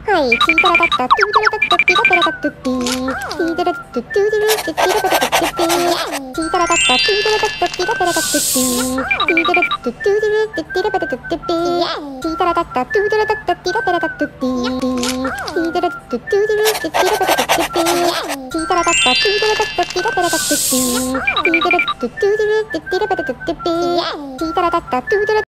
はい、チータラタッタ、トゥータラタッタ、ティラタラタットゥッティー。ティータラタットゥトゥーディルーティティラタタタットゥッティー。チータラタッタ、トゥータラタッタ、ティラタラタットゥッティー。ティータラタットゥトゥーディルーティティラタタタットゥッティー。チータラタッタ、トゥータラタッタ、ティラタラタットゥッティー。ティータラタットゥトゥーディルーティティラタタタットゥッティー。チータラタッタ、トゥータラタッタ、ティラタラタットゥッティー。ティータラタットゥトゥーディルーティティラタタタットゥッティー。チータラタッタ、トゥータラ